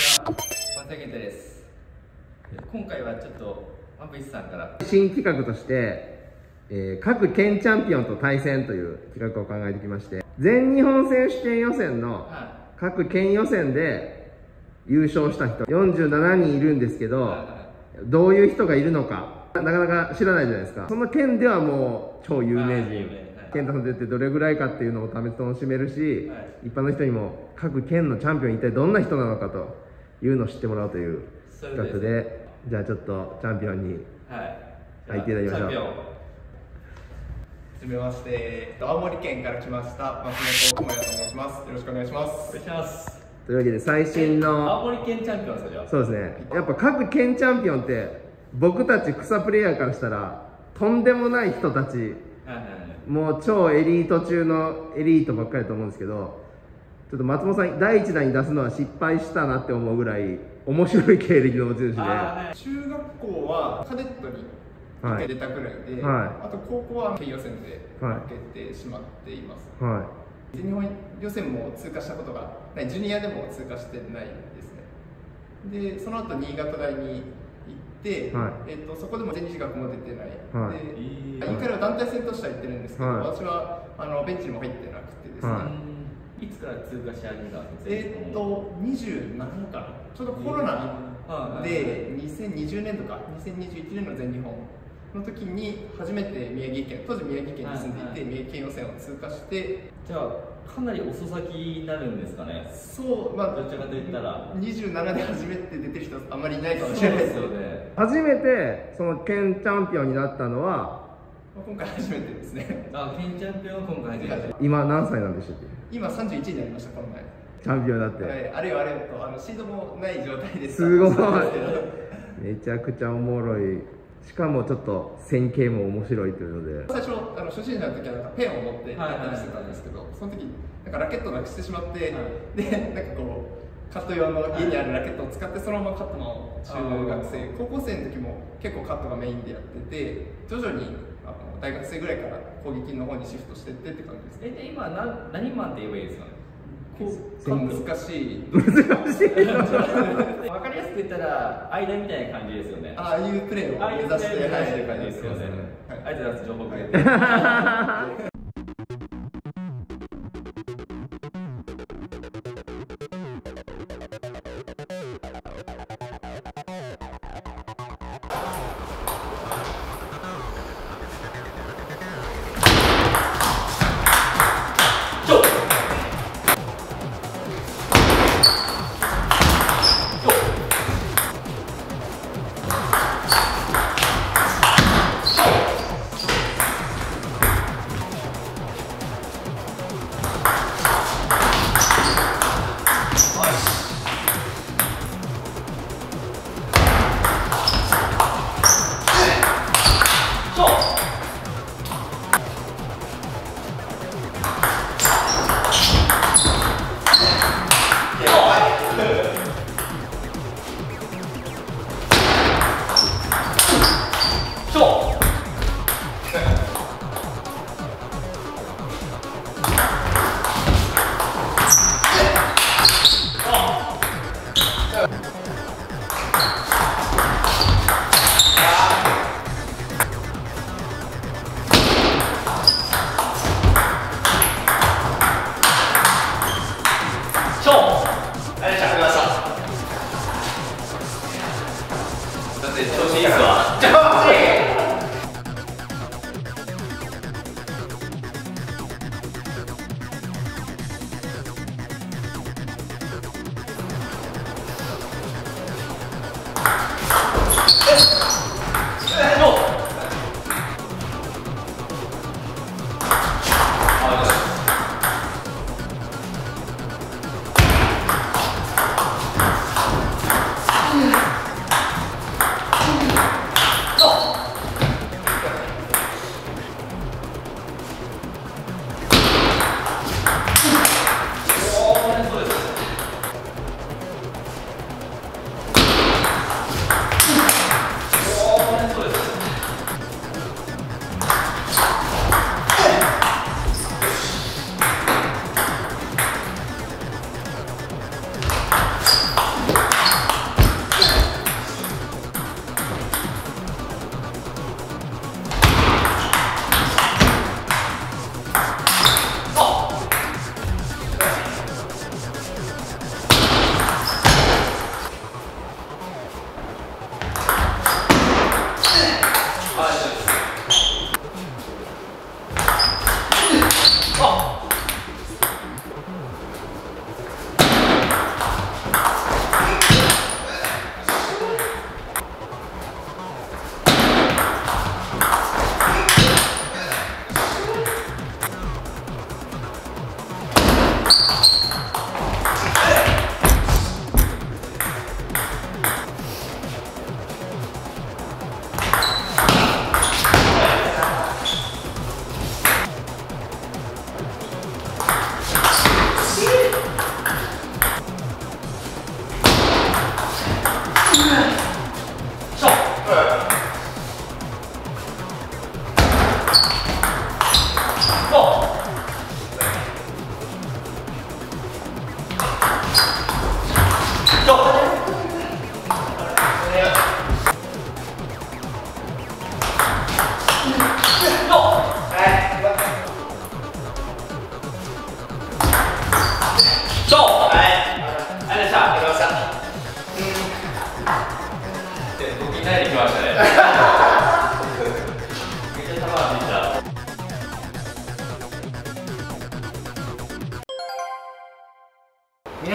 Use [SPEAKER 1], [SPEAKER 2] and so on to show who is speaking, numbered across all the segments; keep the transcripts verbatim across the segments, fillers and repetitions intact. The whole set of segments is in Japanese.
[SPEAKER 1] ちは、松田健太です。今回はちょっとマブイスさんから
[SPEAKER 2] 新企画として、えー、各県チャンピオンと対戦という企画を考えてきまして、全日本選手権予選の各県予選で優勝した人よんじゅうななにんいるんですけど、はいはい、どういう人がいるのかなかなか知らないじゃないですか。その県ではもう超有名人、健太さんとってどれぐらいかっていうのを試し楽しめるし、はい、一般の人にも各県のチャンピオン一体どんな人なのかというのを知ってもらおうという企画で、じゃあちょっとチャンピオンに入っていただきましょう。
[SPEAKER 3] はじめまして、青森県から来ました松本智也と申します。よろしくお願いします。
[SPEAKER 1] お願いします。
[SPEAKER 2] というわけで最新の
[SPEAKER 1] 青森県チャンピオンですよ。
[SPEAKER 2] そうですね。やっぱ各県チャンピオンって僕たち草プレイヤーからしたらとんでもない人たち、もう超エリート中のエリートばっかりだと思うんですけど、ちょっと松本さん第一弾に出すのは失敗したなって思うぐらい面白い経歴の持ち主で、
[SPEAKER 3] はい、中学校はカデットに受け出たくらいで、はい、あと高校は県予選で負けてしまっています。はい、全日本予選も通過したことがない、ジュニアでも通過してないですね。でその後新潟大に行って、はい、えー、とそこでも全日学も出てない、はい、でインカレは団体戦としては行ってるんですけど、はい、私はあのベンチにも入ってなくてですね、はい、
[SPEAKER 1] いつから通過し始めたんですか？
[SPEAKER 3] えっとにじゅうななかな、ちょうどコロナでにせんにじゅうねんどかにせんにじゅういちねんの全日本の時に初めて宮城県、当時宮城県に住んでいて、はいはい、宮城県予選を通過して、
[SPEAKER 1] じゃあかなり遅咲きになるんですかね。
[SPEAKER 3] そう、まあ
[SPEAKER 1] どちらかといったら
[SPEAKER 3] にじゅうななで初めて出てる人あんまりいないかもしれないですよね。
[SPEAKER 2] 初めてその県チャンピオンになったのは
[SPEAKER 3] 今回初めてですね。
[SPEAKER 1] あ、県チャンピオンは今回初めて。
[SPEAKER 2] 今何歳なんでしたっけ？
[SPEAKER 3] 今さんじゅういちになりました、この前。
[SPEAKER 2] チャンピオンだって。
[SPEAKER 3] はい、あれよあれよと、あのシードもない状態です。
[SPEAKER 2] すごい。めちゃくちゃおもろい。しかもちょっと線形も面白いというので、
[SPEAKER 3] 最初あの初心者の時はなんかペンを持ってやったりしてたんですけど、その時なんかラケットなくしてしまって、はい、でなんかこうカット用の家にあるラケットを使ってそのままカットの中学生、高校生の時も結構カットがメインでやってて、徐々にあの大学生ぐらいから攻撃の方にシフトしてってって感じです。
[SPEAKER 1] え、今な何マンって言えばいいですかね？
[SPEAKER 3] こう難しい
[SPEAKER 2] 難しい分か
[SPEAKER 1] りやすく言ったら間みたいな感じですよね。
[SPEAKER 3] ああいうプレーを目指してる感じですよね。
[SPEAKER 1] ありがとうございます、情報くれて。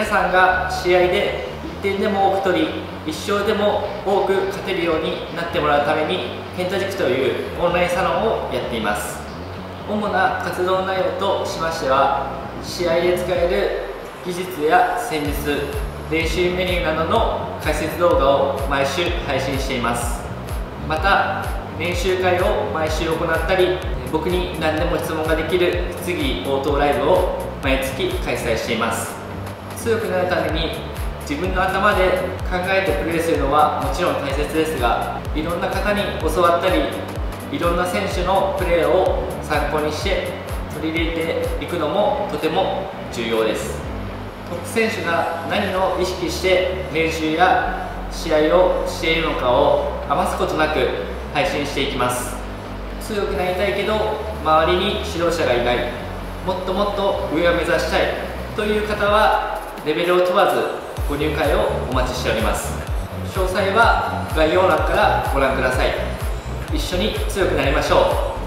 [SPEAKER 4] さんが試合でいってんでも多く取り、いっ勝でも多く勝てるようになってもらうために、ペンタ塾というオンラインサロンをやっています。主な活動内容としましては、試合で使える技術や戦術、練習メニューなどの解説動画を毎週配信しています。また練習会を毎週行ったり、僕に何でも質問ができる質疑応答ライブを毎月開催しています。強くなるために自分の頭で考えてプレーするのはもちろん大切ですが、いろんな方に教わったり、いろんな選手のプレーを参考にして取り入れていくのもとても重要です。トップ選手が何を意識して練習や試合をしているのかを余すことなく配信していきます。強くなりたいけど周りに指導者がいない、もっともっと上を目指したいという方はレベルを問わずご入会をお待ちしております。詳細は概要欄からご覧ください。一緒に強くなりましょう。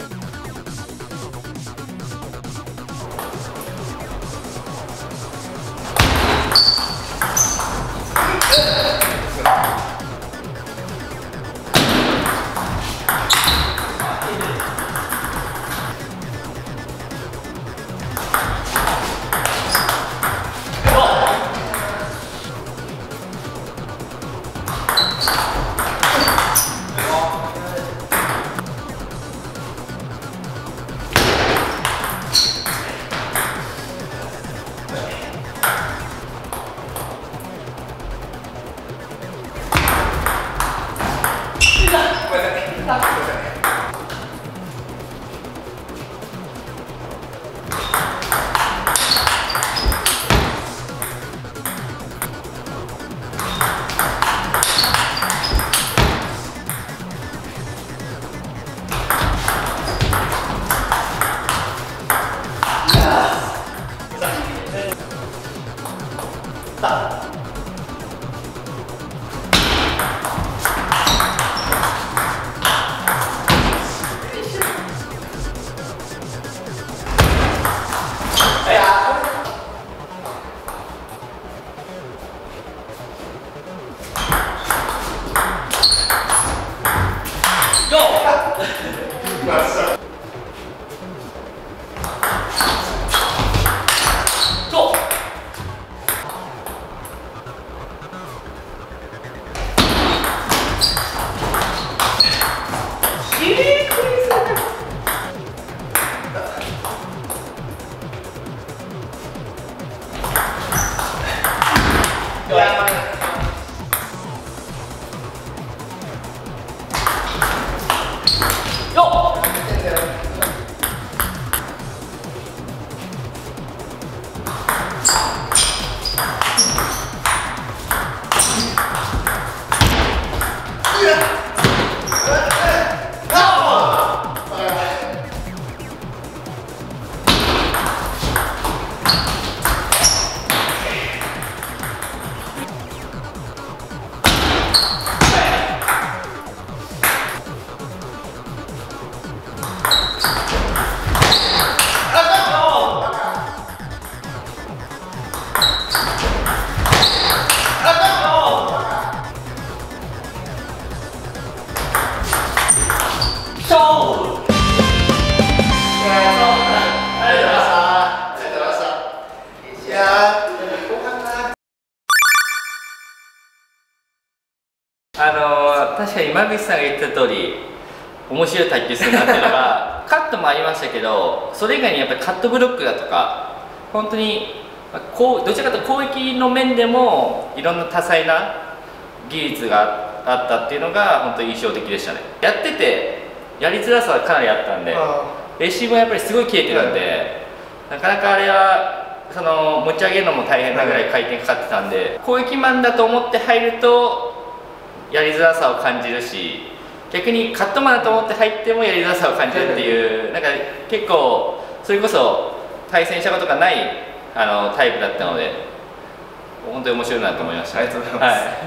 [SPEAKER 4] あのー、確かに今口さんが言った通り面白い卓球するなっていうのがカットもありましたけど、それ以外にやっぱりカットブロックだとか本当にこうどちらかというと攻撃の面でもいろんな多彩な技術があったっていうのが本当に印象的でしたね。やっててやりづらさはかなりあったんで、レシーブもやっぱりすごい切れてるんで、なかなかあれはその持ち上げるのも大変なぐらい回転かかってたんで、攻撃マンだと思って入るとやりづらさを感じるし、逆にカットマンだと思って入ってもやりづらさを感じるっていう、なんか結構それこそ対戦したことがないあのタイプだったので本当に面白いなと思いました。
[SPEAKER 3] ありがとうございます、はい、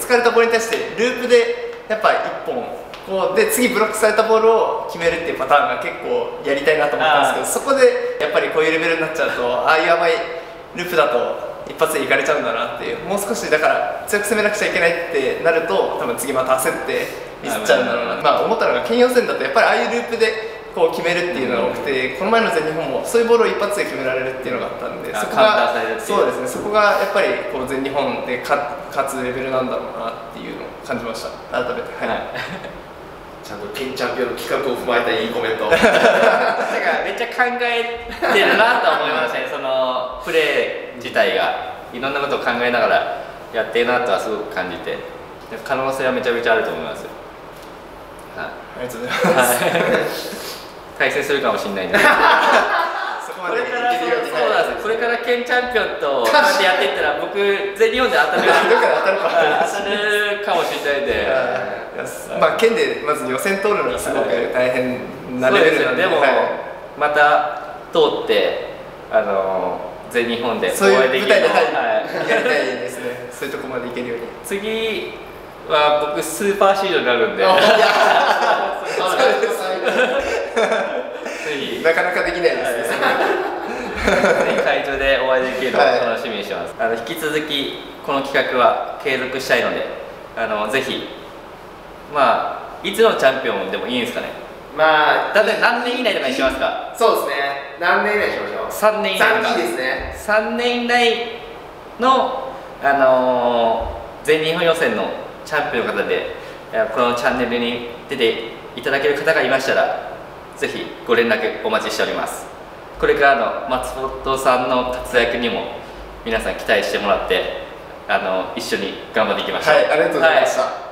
[SPEAKER 3] 疲れたボールに対してループでやっぱいっぽんこうで次ブロックされたボールを決めるっていうパターンが結構やりたいなと思ったんですけど、そこでやっぱりこういうレベルになっちゃうと、ああいう甘いループだと一発でいかれちゃうんだなっていう、もう少しだから強く攻めなくちゃいけないってなると多分次また焦ってミスっちゃうんだろうな、まあ思ったのが県予選だとやっぱりああいうループでこう決めるっていうのが多くて、この前の全日本もそういうボールを一発で決められるっていうのがあったんで、そこがそうですね、そこがやっぱりこう全日本で勝つレベルなんだろうなっていうのを感じました。改めて、はい、はい、
[SPEAKER 2] ちゃんと県チャンピオンの企画を踏まえたいいコメント。
[SPEAKER 4] だからめっちゃ考えてるなと思いましたね。そのプレー自体がいろんなことを考えながらやってるなとはすごく感じて、可能性はめちゃめちゃあると思います。はい、ありがとうございます。対戦するかもしれないんで。そこまでこれからそうなんです。これから県チャンピオンとこうやってやっていったら僕全日本で当たる当たるかもしれないんで。
[SPEAKER 3] まあ県でまず予選通るのがすごく大変なレベルなんで、
[SPEAKER 4] でもまた通ってあの全日本で
[SPEAKER 3] そういう舞台でやりたいですね。そういうとこまでいけるように。
[SPEAKER 4] 次は僕スーパーシードになるんで。
[SPEAKER 3] なかなかできないですね。
[SPEAKER 4] 会場でお会いできるのを楽しみにしてます。あの引き続きこの企画は継続したいので、あのぜひまあいつのチャンピオンでもいいんですかね。
[SPEAKER 2] まあ
[SPEAKER 4] だって何年以内とかにしますか。
[SPEAKER 2] そうですね。何年以内にしましょう。
[SPEAKER 4] さんねん以内とか。
[SPEAKER 2] さんですね。
[SPEAKER 4] さんねん以内のあのー、全日本予選のチャンピオンの方でこのチャンネルに出ていただける方がいましたら、ぜひご連絡お待ちしております。これからの松本さんの活躍にも皆さん期待してもらって、あの一緒に頑張っていきましょう。
[SPEAKER 3] はい、ありがとうございました。はい。